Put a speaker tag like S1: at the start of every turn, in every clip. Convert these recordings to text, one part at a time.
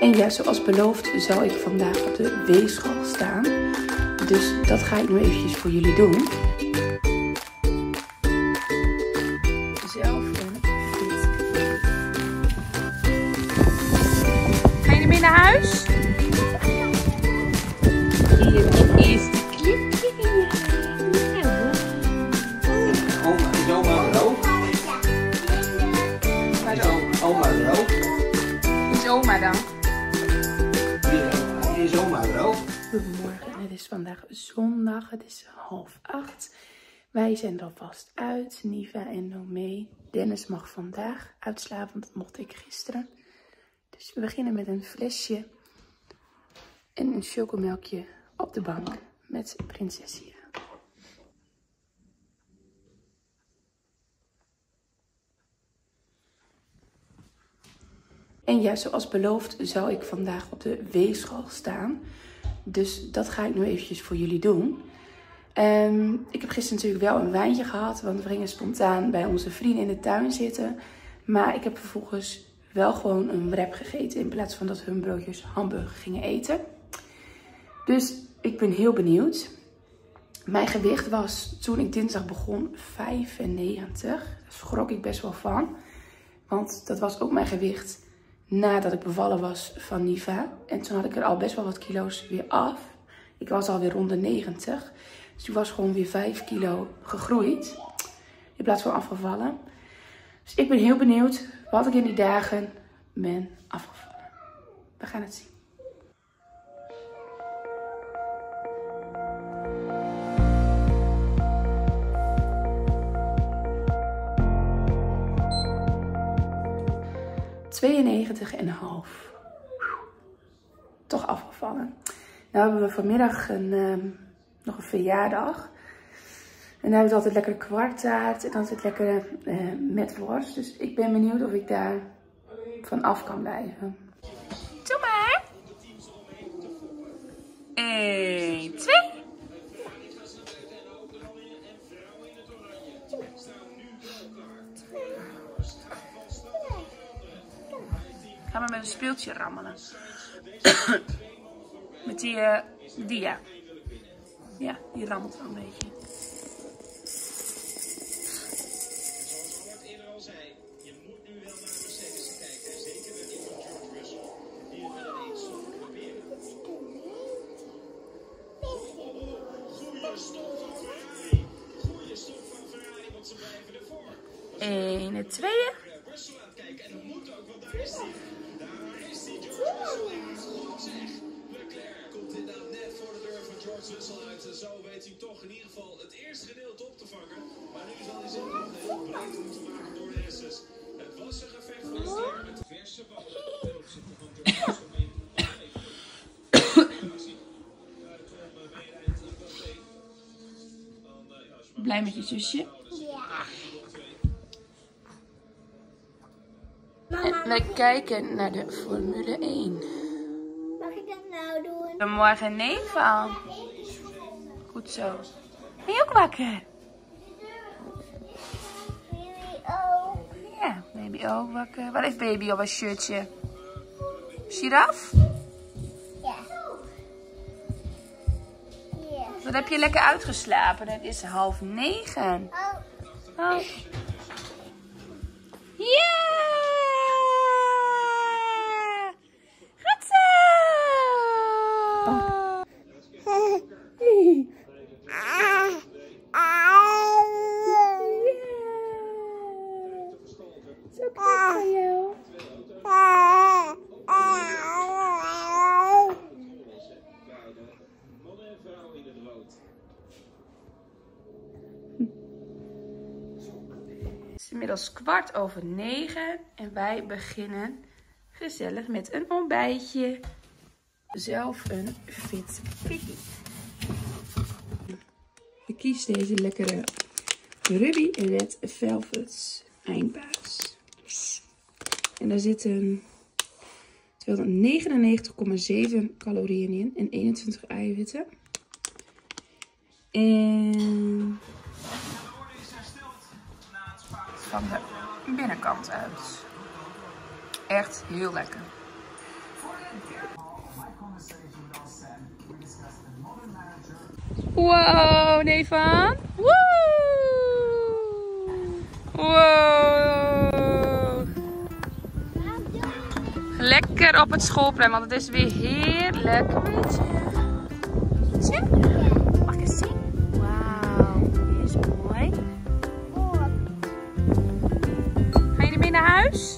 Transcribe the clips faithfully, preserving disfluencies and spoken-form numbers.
S1: En ja, zoals beloofd zal ik vandaag op de weegschaal staan. Dus dat ga ik nu eventjes voor jullie doen. Zelf een fit. Ga je ermee naar huis? Hier is de clipje.
S2: Oma, is oma er ook?
S1: Waar
S2: Is oma, oma er ook?
S1: is oma dan?
S2: Is oma er ook?
S1: Goedemorgen, het is vandaag zondag, het is half acht. Wij zijn er alvast uit, Niva en Nomee. Dennis mag vandaag uitslapen, want dat mocht ik gisteren. Dus we beginnen met een flesje en een chocomelkje op de bank met Prinsessia. En ja, zoals beloofd zal ik vandaag op de weegschaal staan. Dus dat ga ik nu eventjes voor jullie doen. Um, ik heb gisteren natuurlijk wel een wijntje gehad, want we gingen spontaan bij onze vrienden in de tuin zitten. Maar ik heb vervolgens wel gewoon een wrap gegeten in plaats van dat we hun broodjes hamburger gingen eten. Dus ik ben heel benieuwd. Mijn gewicht was toen ik dinsdag begon vijfennegentig. Daar schrok ik best wel van. Want dat was ook mijn gewicht nadat ik bevallen was van Niva. En toen had ik er al best wel wat kilo's weer af. Ik was alweer rond de negentig. Dus die was gewoon weer vijf kilo gegroeid. In plaats van afgevallen. Dus ik ben heel benieuwd wat ik in die dagen ben afgevallen. We gaan het zien. tweeënnegentig komma vijf. Toch afgevallen. Nou hebben we vanmiddag een, um, nog een verjaardag. En dan hebben we altijd lekkere kwarttaart en altijd lekkere uh, met worst. Dus ik ben benieuwd of ik daar van af kan blijven. Doe maar. één, twee. Ga maar met een speeltje rammelen. Met die uh, dia. Ja, die rammelt wel een beetje. Eén, tweeën.
S3: Zo weet hij toch in ieder geval het eerste gedeelte op te vangen. Maar nu zal hij zich nog heel breed moeten maken door de S's. Het was een gevecht voor de ster met verse ballen ten opzichte van George Russell.
S1: Blij met je zusje?
S4: Ja.
S1: En we kijken naar de Formule één.
S4: Mag ik dat nou doen?
S1: Goedemorgen, Neva. Goed zo. Ben je ook wakker?
S4: Oh.
S1: Ja, baby ook wakker. Waar heeft baby op een shirtje? Giraf?
S4: Ja. Ja.
S1: Wat heb je lekker uitgeslapen? Het is half negen.
S4: Oh.
S1: Oh. Ja! Goed zo! Zo knap van jou.
S3: Mannen en vrouwen in het rood.
S1: Het is inmiddels kwart over negen en wij beginnen gezellig met een ontbijtje. Zelf een fit pikkie. Ik kies deze lekkere Ruby Red Velvet eindbaas. En daar zitten tweehonderdnegenennegentig komma zeven calorieën in en eenentwintig eiwitten. En van de binnenkant uit. Echt heel lekker. Wow, Nevan. Woe! Wow. Lekker op het schoolplein, want het is weer heerlijk. Zie? Mag ik eens zien? Wauw, die is mooi. Ga je ermee naar huis?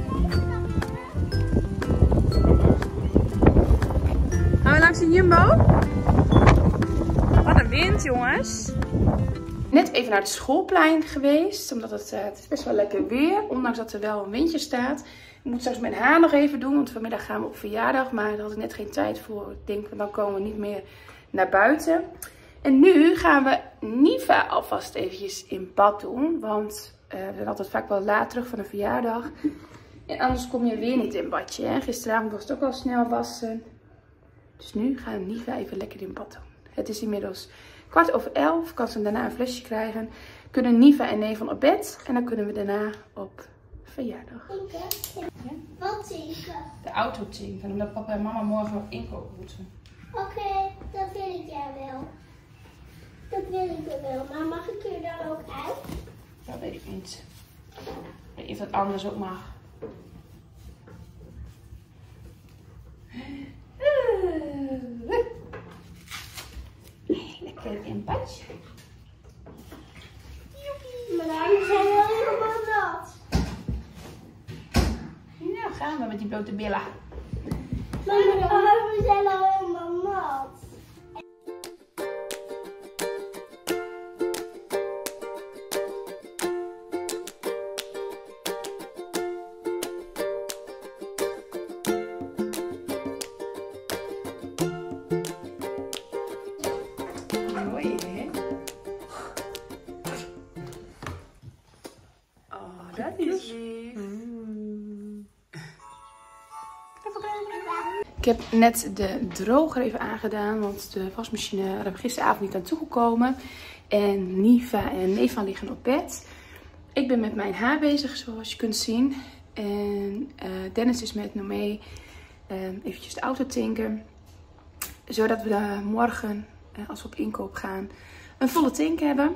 S1: Gaan we langs de Jumbo? Wat een wind, jongens. Net even naar het schoolplein geweest, omdat het, uh, het is best wel lekker weer, ondanks dat er wel een windje staat. Ik moet straks mijn haar nog even doen, want vanmiddag gaan we op verjaardag, maar daar had ik net geen tijd voor. Ik denk, dan komen we niet meer naar buiten. En nu gaan we Niva alvast eventjes in bad doen, want uh, we zijn altijd vaak wel laat terug van een verjaardag. En anders kom je weer niet in badje, hè? Gisteravond was het ook al snel wassen. Dus nu gaan we Niva even lekker in bad doen. Het is inmiddels kwart over elf. Kan ze daarna een flesje krijgen. Kunnen Niva en Nevan op bed. En dan kunnen we daarna op verjaardag.
S4: Ja? Wat tinken?
S1: De auto tinken. Omdat papa en mama morgen nog inkopen moeten.
S4: Oké, okay, dat wil ik ja wel. Dat wil ik wel. Maar mag ik er dan ook uit?
S1: Dat weet ik niet. Ik weet niet of dat anders ook mag. Lekker in badje.
S4: Maar dan zijn we helemaal nat.
S1: Nou gaan we met die blote billen.
S4: Maar mijn armen zijn al helemaal nat.
S1: Mooi, hè? Oh, dat is lief. Ik heb net de droger even aangedaan, want de wasmachine daar heb ik gisteravond niet aan toegekomen. En Niva en Nevan liggen op bed. Ik ben met mijn haar bezig, zoals je kunt zien. En uh, Dennis is met Nomee uh, eventjes de auto tinken. Zodat we daar morgen, uh, als we op inkoop gaan, een volle tank hebben.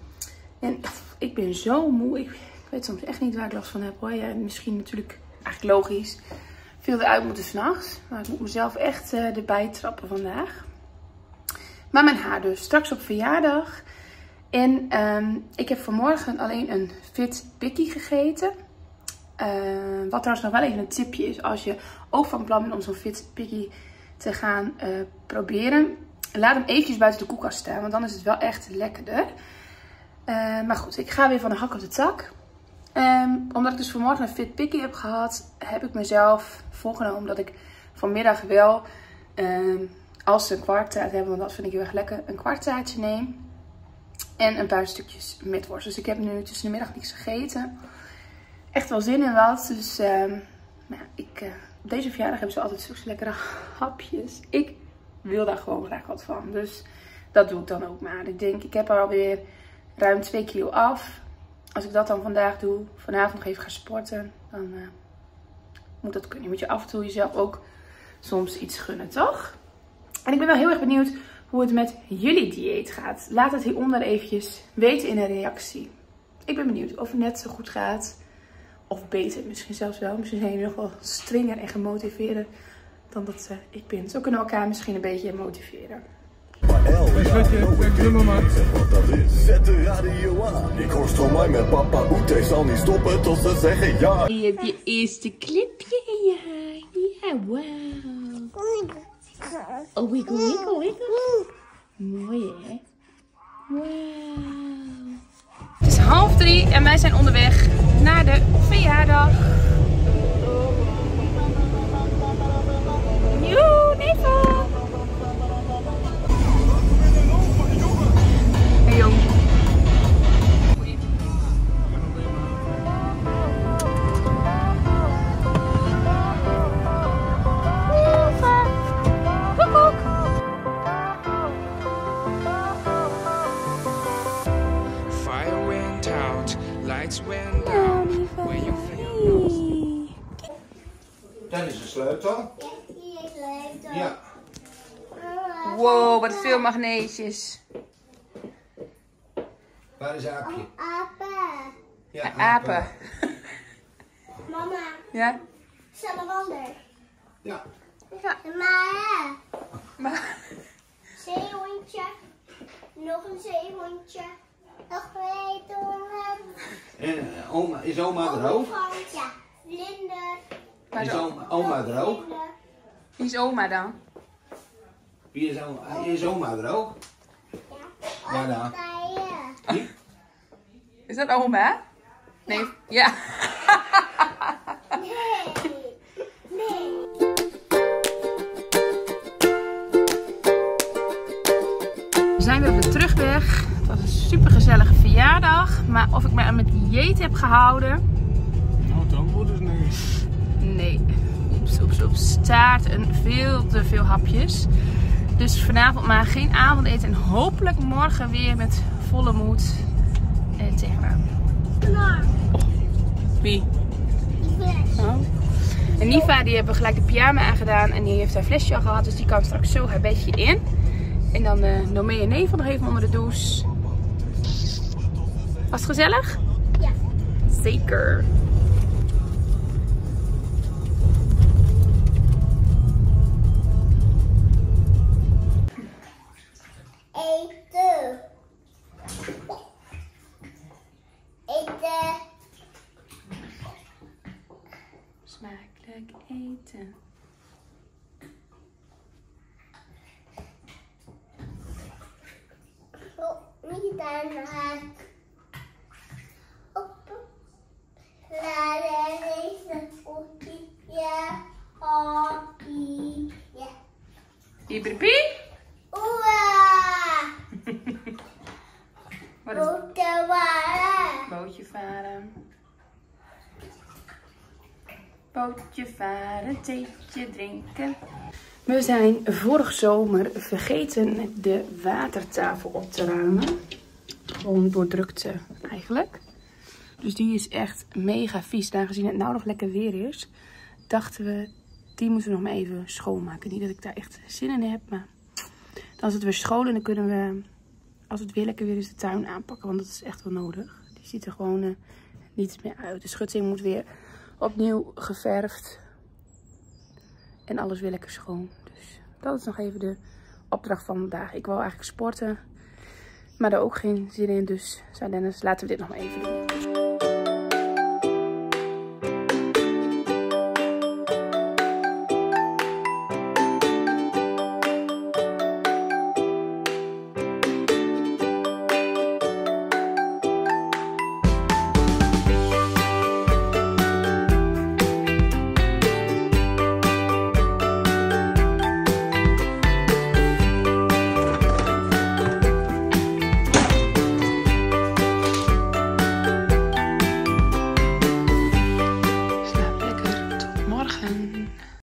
S1: En ik ben zo moe. Ik, ik weet soms echt niet waar ik last van heb hoor. Ja, misschien natuurlijk eigenlijk logisch. Veel eruit moeten 's nachts. Maar ik moet mezelf echt uh, erbij trappen vandaag. Maar mijn haar dus. Straks op verjaardag. En um, ik heb vanmorgen alleen een Fit Pikkie gegeten. Uh, wat trouwens nog wel even een tipje is. Als je ook van plan bent om zo'n Fit Pikkie te gaan uh, proberen. Laat hem eventjes buiten de koelkast staan. Want dan is het wel echt lekkerder. Uh, maar goed, ik ga weer van de hak op de tak. Um, omdat ik dus vanmorgen een Fit Pikkie heb gehad, heb ik mezelf voorgenomen dat ik vanmiddag wel, um, als ze een kwarttaart hebben, want dat vind ik heel erg lekker, een kwarttaartje neem. En een paar stukjes met worst. Dus ik heb nu tussen de middag niks gegeten. Echt wel zin in wat. Dus um, nou, ik, uh, op deze verjaardag hebben ze altijd zulke lekkere hapjes. Ik wil daar gewoon graag wat van. Dus dat doe ik dan ook maar. Ik denk, ik heb er alweer ruim twee kilo af. Als ik dat dan vandaag doe, vanavond nog even ga sporten, dan uh, moet dat kunnen. Je moet je af en toe jezelf ook soms iets gunnen, toch? En ik ben wel heel erg benieuwd hoe het met jullie dieet gaat. Laat het hieronder eventjes weten in een reactie. Ik ben benieuwd of het net zo goed gaat. Of beter, misschien zelfs wel. Misschien zijn jullie nog wel strenger en gemotiveerder dan dat uh, ik ben. Zo kunnen we elkaar misschien een beetje motiveren.
S5: Hey schatje, kijk de mama. Zeg wat dat is. Zet de radio aan. Ik hoor Stromae met papa Oete. Zal niet stoppen tot ze zeggen ja.
S1: Je hebt je eerste clipje in je haar. Ja, wauw. Oh, wiggle, wiggle, wiggle. Mooi, hè? Wauw. Het is half drie en wij zijn onderweg naar de verjaardag. Joe, Nevan. Hey, jong.
S3: Fire went out, lights went down. When you feel
S2: Dan is de sleutel.
S4: Ja,
S2: Ja.
S1: Wow, wat veel magneetjes.
S2: Waar is Aapje?
S4: Apen.
S2: Ja,
S1: Apen.
S4: Mama,
S1: Ja?
S4: salamander.
S2: Ja.
S1: Ja.
S4: Maar,
S1: Maar...
S4: zeehondje. Nog een zeehondje. Nog twee toren.
S2: En eh, oma, is oma er ook?
S4: Ja. Vlinder.
S1: Waar
S2: Is
S1: is,
S2: oma, oma er ook?
S4: Vlinder.
S1: wie is oma dan?
S2: Wie is oma? Is oma er ook?
S4: Ja.
S2: Waar dan?
S4: Partijen.
S2: Wie?
S1: Is dat oma? Nee. Ja.
S4: Nee. Nee.
S1: We zijn weer op de terugweg. Het was een super gezellige verjaardag. Maar of ik me aan mijn dieet heb gehouden?
S2: Nou, dan wordt het niks.
S1: Nee. Oeps, oeps, oeps. Staart en veel te veel hapjes. Dus vanavond maar geen avondeten. En hopelijk morgen weer met volle moed eh, tegenaan.
S4: Knor.
S1: Wie?
S4: Die fles.
S1: Oh. En Niva die hebben gelijk de pyjama aangedaan. En die heeft haar flesje al gehad. Dus die kan straks zo haar bedje in. En dan uh, Nomee en Neva nog even onder de douche. Was het gezellig?
S4: Ja.
S1: Zeker.
S4: Eten. Eten.
S1: Smakelijk eten.
S4: Oh, niet daarna. Op. Laat even okie. Ja. Okie. Ja.
S1: Ibripie?
S4: Oeh.
S1: Wat is het?
S4: Boete waren.
S1: Bootje varen. Bootje varen, theetje drinken. We zijn vorig zomer vergeten de watertafel op te ruimen. Gewoon door drukte eigenlijk. Dus die is echt mega vies. Aangezien het nou nog lekker weer is, dachten we, die moeten we nog maar even schoonmaken. Niet dat ik daar echt zin in heb, maar dan is het weer schoon en dan kunnen we, als het weer lekker weer is, de tuin aanpakken. Want dat is echt wel nodig. Die ziet er gewoon uh, niet meer uit. De schutting moet weer opnieuw geverfd. En alles weer lekker schoon. Dus dat is nog even de opdracht van vandaag. Ik wou eigenlijk sporten, maar daar ook geen zin in. Dus zei Dennis, laten we dit nog maar even doen.